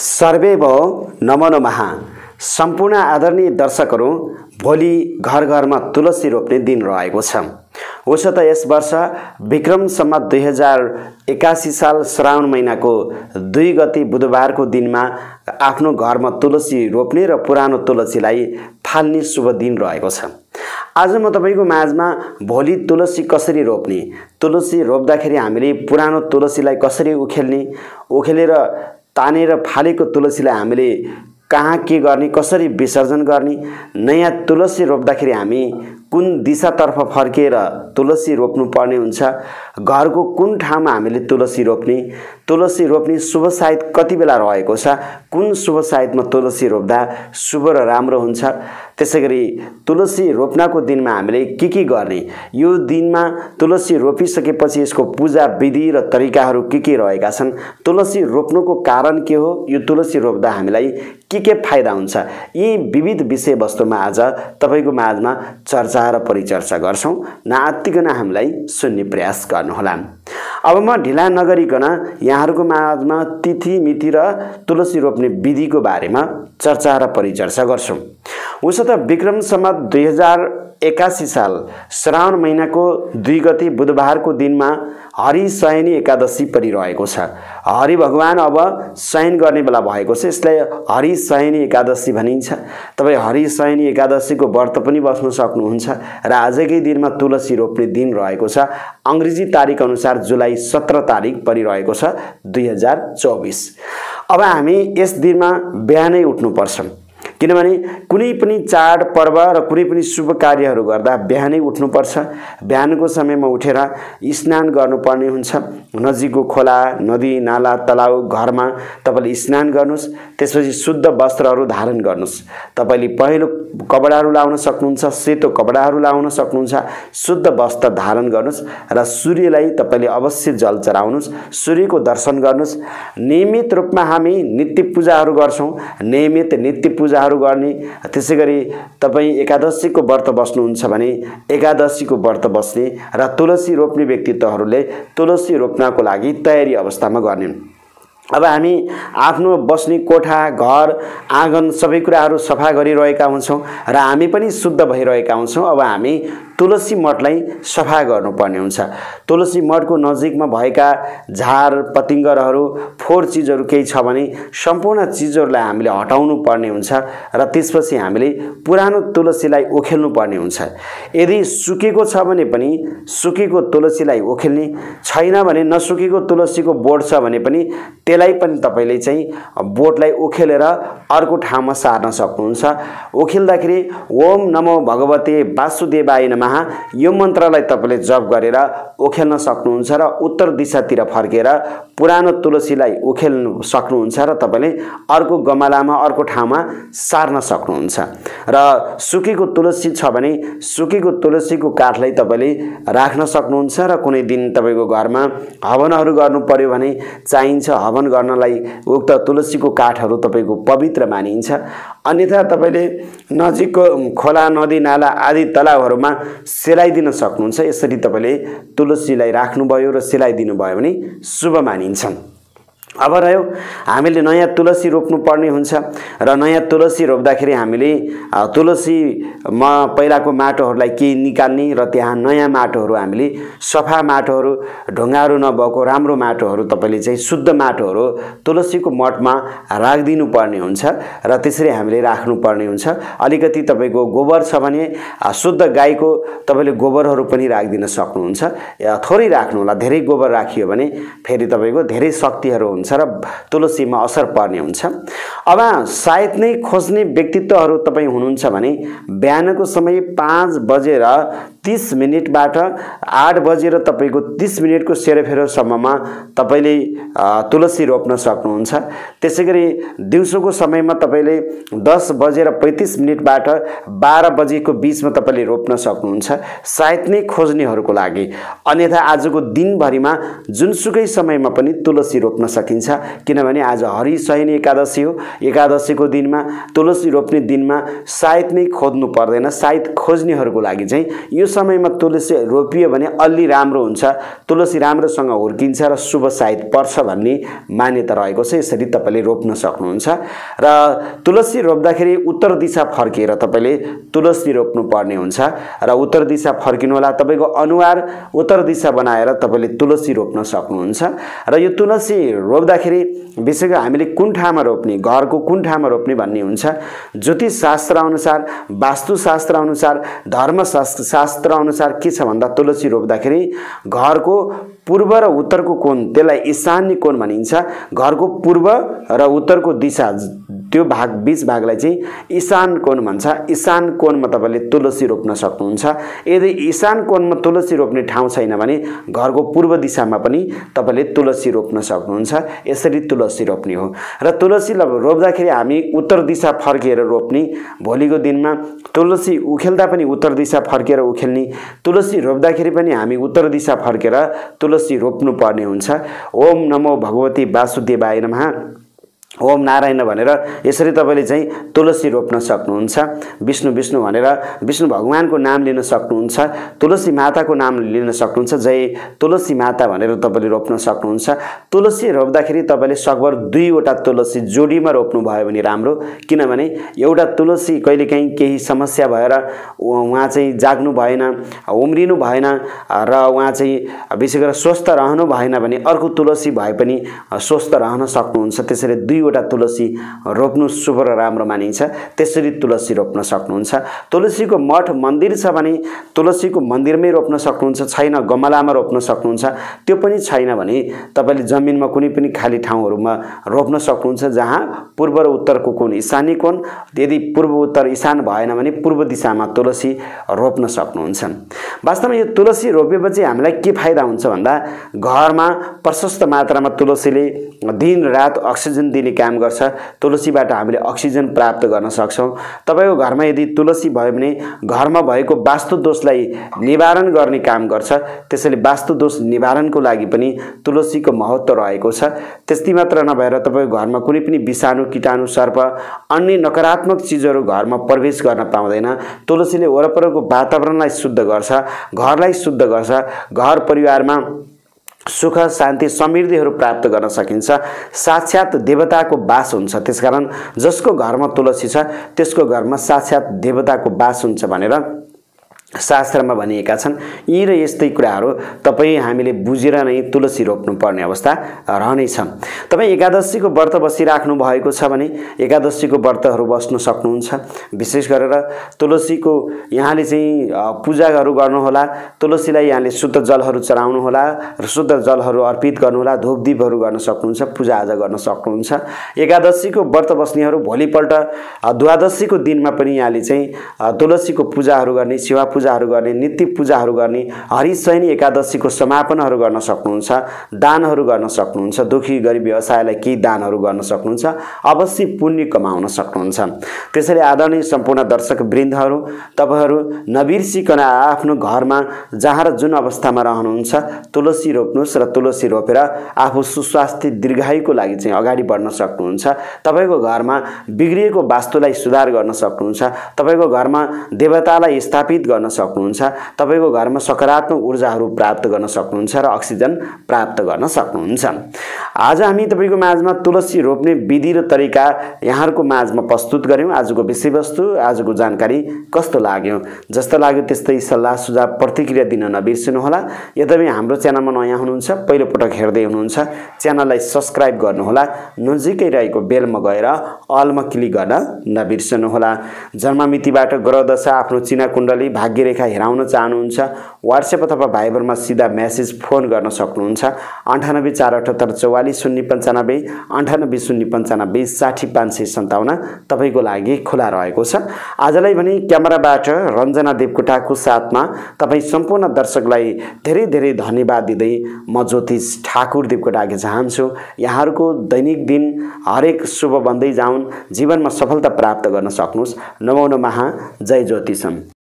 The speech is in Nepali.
सर्वेभो नमो नमः। सम्पूर्ण आदरणीय दर्शकहरू, भोलि घर घरमा तुलसी रोप्ने दिन रहेको छ। उसो त यस वर्ष विक्रम सम्वत 2081 साल श्रावण महिनाको 2 गते बुधबारको दिनमा आफ्नो घरमा तुलसी रोप्ने र पुरानो तुलसीलाई फाल्ने शुभ दिन रहेको छ। आज म तपाईको माझमा भोलि तुलसी कसरी रोप्ने, तुलसी रोप्दाखेरि हामीले पुरानो तुलसीलाई कसरी उखेलेर तानेर फालेको तुलसीलाई हामीले कहाँ के गर्ने, कसरी विसर्जन गर्ने, नयाँ तुलसी रोप्दाखेरि हामी कुन दिशातर्फ फर्केर तुलसी रोप्नु पर्ने हुन्छ, घरको कुन ठाउँमा हामीले तुलसी रोप्ने शुभ साइत कति बेला रहेको छ, कुन शुभ साइतमा तुलसी रोप्दा शुभ र राम्रो हुन्छ, त्यसैगरी तुलसी रोप्नको दिनमा हामीले के गर्ने, यो दिनमा तुलसी रोपिसकेपछि यसको पूजा विधि र तरिकाहरू के रहेका छन्, तुलसी रोप्नुको कारण के हो, यो तुलसी रोप्दा हामीलाई के फाइदा हुन्छ, यी विविध विषयवस्तुमा आज तपाईको माझमा चर्चा र परिचर्चा गर्छौं। नआत्तिकन हामीलाई सुन्ने प्रयास गर्नुहोला। अब म ढिला नगरिकन यहाँहरुको माझमा तिथि मिति र तुलसी रोप्ने विधिको बारेमा चर्चा र परिचर्चा गर्छौं। उसो त विक्रम सम्वत 2081 साल श्रावण महिनाको 2 गते बुधबारको दिनमा हरि शयनी एकादशी परिरहेको छ। हरि भगवान अब शयन गर्ने बेला भएको छ, यसलाई हरि शयनी एकादशी भनिन्छ। तपाई हरि शयनी एकादशीको व्रत पनि बस्न सक्नुहुन्छ र आजकै दिनमा तुलसी रोप्ने दिन रहेको छ। अंग्रेजी तारिख अनुसार जुलाई 17 तारिख परिरहेको छ 2024। अब हामी यस दिनमा बिहानै उठ्नुपर्छ, किनभने कुनै पनि चाड पर्व र कुनै पनि शुभ कार्यहरू गर्दा बिहानै उठ्नुपर्छ। बिहानको समयमा उठेर स्नान गर्नुपर्ने हुन्छ। नजिकको खोला, नदी, नाला, तलाउ, घरमा तपाईले स्नान गर्नुस्। त्यसपछि शुद्ध वस्त्रहरू धारण गर्नुस्। तपाईले पहेँलो कपडाहरू लाउन सक्नुहुन्छ, सेतो कपडाहरू लाउन सक्नुहुन्छ। शुद्ध वस्त्र धारण गर्नुस् र सूर्यलाई तपाईले अवश्य जल चढाउनुस्, सूर्यको दर्शन गर्नुस्। नियमित रूपमा हामी नित्य पूजाहरू गर्छौं, नियमित नित्य पूजाहरू गर्ने। त्यसैगरी तपाई एकादशीको व्रत बस्नुहुन्छ भने एकादशीको व्रत बस्ने र तुलसी रोप्ने व्यक्तित्वहरूले तुलसी रोप्नको लागि तयारी अवस्थामा गर्ने। अब हामी आफ्नो बस्ने कोठा, घर, आँगन सबै कुराहरू सफा गरिरहेका हुन्छौं र हामी पनि शुद्ध भइरहेका हुन्छौं। अब हामी तुलसी मठलाई सफा गर्नुपर्ने हुन्छ। तुलसी मठको नजिकमा भएका झार पतिंगरहरू, फोहोर चीजहरू केही छ भने सम्पूर्ण चीजहरूलाई हामीले हटाउनु पर्ने हुन्छ र त्यसपछि हामीले पुरानो तुलसीलाई उखेल्नु पर्ने हुन्छ। यदि सुकेको छ भने पनि सुकेको तुलसीलाई उखेल्ने, छैन भने नसुकेको तुलसीको बोट छ भने पनि त्यसलाई पनि तपाईले चाहिँ बोटलाई उखेलेर अर्को ठाउँमा सार्न सक्नुहुन्छ। उखेल्दाखेरि ओम नमो भगवते वासुदेवाय नमः यो मन्त्रलाई तपाईले जप गरेर उखेल्न सक्नुहुन्छ र उत्तर दिशातिर फर्केर पुरानो तुलसीलाई उखेल्न सक्नुहुन्छ र तपाईले अर्को गमलामा अर्को ठाउँमा सार्न सक्नुहुन्छ। र सुकेको तुलसी छ भने सुकेको तुलसीको काठलाई तपाईले राख्न सक्नुहुन्छ र कुनै दिन तपाईको घरमा हवनहरू गर्नु पर्यो भने चाहिन्छ, हवन गर्नलाई उक्त तुलसीको काठहरू तपाईको पवित्र मानिन्छ। अन्यथा तपाईले नजिकको खोला, नदी, नाला आदि तलाउहरूमा सेलाइदिन सक्नुहुन्छ। यसरी तपाईले तुलसीलाई राख्नुभयो र सेलाइदिनु भयो भने शुभ मानिन्छ। अब रह्यो हामीले नयाँ तुलसी रोप्नु पर्ने हुन्छ र नयाँ तुलसी रोप्दाखेरि हामीले तुलसीमा पहिलाको माटोहरूलाई केही निकाल्ने र त्यहाँ नयाँ माटोहरू हामीले सफा माटोहरू, ढुङ्गाहरू नभएको राम्रो माटोहरू तपाईले चाहिँ शुद्ध माटोहरू तुलसीको मठमा राखिदिनु पर्ने हुन्छ र त्यसरी हामीले राख्नु पर्ने हुन्छ। अलिकति तपाईको गोबर छ भने शुद्ध गाईको तपाईले गोबरहरू पनि राखिदिन सक्नुहुन्छ। थोरै राख्नु होला, धेरै गोबर राखियो भने फेरि तपाईको धेरै शक्तिहरू हुन्छ र तुलसीमा असर पर्ने हुन्छ। अब सायद नै खोज्ने व्यक्तित्वहरू तपाई हुनुहुन्छ भने बिहानको समय 5 बजेर 30 मिनेटबाट 8 बजेर तपाईको 30 मिनेटको सेरोफेरोसम्ममा तपाईले तुलसी रोप्न सक्नुहुन्छ। त्यसैगरी दिउँसोको समयमा तपाईले 10 बजेर 35 मिनेटबाट 12 बजेको बीचमा तपाईले रोप्न सक्नुहुन्छ, सायद नै खोज्नेहरूको लागि। अन्यथा आजको दिनभरिमा जुनसुकै समयमा पनि तुलसी रोप्न सकिन्छ, किनभने आज हरि शयनी एकादशी हो। एकादशीको दिनमा तुलसी रोप्ने दिनमा सायद नै खोज्नु पर्दैन। सायद खोज्नेहरूको लागि चाहिँ यो समयमा तुलसी रोपियो भने अलि राम्रो हुन्छ, तुलसी राम्रोसँग हुर्किन्छ र शुभ साइत पर्छ भन्ने मान्यता रहेको छ। यसरी तपाईले रोप्न सक्नुहुन्छ र तुलसी रोप्दाखेरि उत्तर दिशा फर्केर तपाईले तुलसी रोप्नु पर्ने हुन्छ र उत्तर दिशा फर्किनु होला। तपाईको अनुहार उत्तर दिशा बनाएर तपाईले तुलसी रोप्न सक्नुहुन्छ र यो तुलसी रोप्दाखेरि विशेष हामीले कुन ठाउँमा रोप्ने, घरको कुन ठाउँमा रोप्ने भन्ने हुन्छ। ज्योतिष शास्त्र अनुसार, वास्तु शास्त्र अनुसार, धर्म शास्त्र अनुसार के छ भन्दा तुलसी रोप्दाखेरि घरको पूर्व र उत्तरको कोण, त्यसलाई ईशान्य कोण भनिन्छ। घरको पूर्व र उत्तरको दिशा त्यो भाग बीच भागलाई चाहिँ ईशान कोण भन्छ। ईशान कोणमा तपाईले तुलसी रोप्न सक्नुहुन्छ। यदि ईशान कोणमा तुलसी रोप्ने ठाउँ छैन भने घरको पूर्व दिशामा पनि तपाईले तुलसी रोप्न सक्नुहुन्छ। यसरी तुलसी रोप्ने हो र तुलसी रोप्दाखेरि हामी उत्तर दिशा फर्केर रोप्ने। भोलिको दिनमा तुलसी उखेल्दा पनि उत्तर दिशा फर्केर उखेल्ने, तुलसी रोप्दाखेरि पनि हामी उत्तर दिशा फर्केर तुलसी रोप्नु पर्ने हुन्छ। ओम नमो भगवती वासुदेवाय नमः, ओम नारायण भनेर यसरी तपाईले चाहिँ तुलसी रोप्न सक्नुहुन्छ। विष्णु विष्णु भनेर विष्णु भगवानको नाम लिन सक्नुहुन्छ। तुलसी माताको नाम लिन सक्नुहुन्छ। जय तुलसी माता भनेर तपाईले रोप्न सक्नुहुन्छ। तुलसी रोप्दाखेरि तपाईले सकभर 2 वटा तुलसी जोडीमा रोप्नु भयो भने राम्रो, किनभने एउटा तुलसी कहिलेकाहीँ केही समस्या भएर उहाँ चाहिँ जाग्नु भएन, उम्रिनु भएन र उहाँ चाहिँ विशेष गरेर स्वस्थ रहनु भएन भने अर्को तुलसी भए पनि स्वस्थ रहन सक्नुहुन्छ। त्यसैले 2 वटा तुलसी रोप्नु शुभ र राम्रो मानिन्छ। त्यसरी तुलसी रोप्न सक्नुहुन्छ। तुलसीको मठ मन्दिर छ भने तुलसीको मन्दिरमै रोप्न सक्नुहुन्छ। छैन गमलामा रोप्न सक्नुहुन्छ। त्यो पनि छैन भने तपाईले जमिनमा कुनै पनि खाली ठाउँहरुमा रोप्न सक्नुहुन्छ जहाँ पूर्व र उत्तरको कोण ईशानी कोण। यदि पूर्व उत्तर ईशान भएन भने पूर्व दिशामा तुलसी रोप्न सक्नुहुन्छ। वास्तवमा यो तुलसी रोपेपछि हामीलाई के फाइदा हुन्छ भन्दा घरमा प्रशस्त मात्रामा तुलसीले दिन रात अक्सिजन दिने काम गर्छ। तुलसीबाट हामीले अक्सिजन प्राप्त गर्न सक्छौं। तपाईको घरमा यदि तुलसी भयो भने घरमा भएको वास्तु दोषलाई निवारण गर्ने काम गर्छ। त्यसैले वास्तु दोष निवारणको लागि पनि तुलसीको महत्त्व रहेको छ। त्यति मात्र नभएर तपाईको घरमा कुनै पनि विषाणु, कीटाणु, सर्प, अन्य नकारात्मक चीजहरू घरमा प्रवेश गर्न पाउँदैन। तुलसीले वरपरको वातावरणलाई शुद्ध गर्छ, घरलाई शुद्ध गर्छ। घर परिवारमा सुख शान्ति समृद्धिहरू प्राप्त गर्न सकिन्छ। साक्षात देवताको वास हुन्छ। त्यसकारण जसको घरमा तुलसी छ त्यसको घरमा साक्षात देवताको वास हुन्छ भनेर शास्त्रमा भनिएका छन्। यी र यस्तै कुराहरू तपाई हामीले बुझेर नै तुलसी रोप्नु पर्ने अवस्था रहनेछ। तपाई एकादशीको व्रत बसिराख्नु भएको छ भने एकादशीको व्रतहरू बस्न सक्नुहुन्छ। विशेष गरेर तुलसीको यहाँले चाहिँ पूजाहरू गर्नु होला। तुलसीलाई यहाँले शुद्ध जलहरू चढाउनु होला र शुद्ध जलहरू अर्पित गर्नु होला। धूपदीपहरू गर्न सक्नुहुन्छ, पूजाआजा गर्न सक्नुहुन्छ। एकादशीको व्रत बस्नेहरू भोलिपल्ट द्वादशीको दिनमा पनि यहाँले चाहिँ तुलसीको पूजाहरू गर्ने, शिवा पूजाहरू गर्ने, नित्य पूजाहरू गर्ने, हरिशयनी एकादशीको समापनहरू गर्न सक्नुहुन्छ। दानहरू गर्न सक्नुहुन्छ। दुखी गरिब व्यवसायलाई केही दानहरू गर्न सक्नुहुन्छ। अवश्य पुण्य कमाउन सक्नुहुन्छ। त्यसैले आदरणीय सम्पूर्ण दर्शक वृन्दहरू, तपाईहरु नबिर्सिकन आफ्नो घरमा जहाँ र जुन अवस्थामा रहनुहुन्छ तुलसी रोप्नुस् र तुलसी रोपेर आफू सुस्वास्थ्य दीर्घायुको लागि चाहिँ अगाडि बढ्न सक्नुहुन्छ। तपाईको घरमा बिग्रिएको वास्तुलाई सुधार गर्न सक्नुहुन्छ। तपाईको घरमा देवतालाई स्थापित गर्न सक्नुहुन्छ। तपाईको घरमा सकारात्मक ऊर्जाहरू प्राप्त गर्न सक्नुहुन्छ र अक्सिजन प्राप्त गर्न सक्नुहुन्छ। आज हामी तपाईको माझमा तुलसी रोप्ने विधि र तरिका यहाँहरुको माझमा प्रस्तुत गर्यौं। आजको विषयवस्तु, आजको जानकारी कस्तो लाग्यो? जस्तो लाग्यो त्यस्तै सल्लाह सुझाव प्रतिक्रिया दिन नबिर्सनु होला। यद्यपि हाम्रो च्यानलमा नयाँ हुनुहुन्छ, पहिलो पटक हेर्दै हुनुहुन्छ, च्यानललाई सब्स्क्राइब गर्नु होला। नजिकै रहेको बेलमा गएर अलमा क्लिक गर्न नबिर्सनु होला। जन्ममितिबाट ग्रह दशा, आफ्नो चिना कुण्डली, भाग्य रेखा हेराउन चाहनुहुन्छ व्हाट्सएप अथवा भाइबरमा सिधा मेसेज फोन गर्न सक्नुहुन्छ। 9848844095 980895 60557 तपाईको लागि खुला रहेको छ। आजलाई भने क्यामेराबाट रञ्जना देवकोटाको साथमा तपाई सम्पूर्ण दर्शकलाई धेरै धेरै धन्यवाद दिँदै म ज्योतिष ठाकुर देवकोटाके चाहन्छु यहाँहरुको दैनिक दिन हरेक शुभ बन्दै जाउन्, जीवनमा सफलता प्राप्त गर्न सक्नुस्। नमो नमः। जय ज्योतिषम।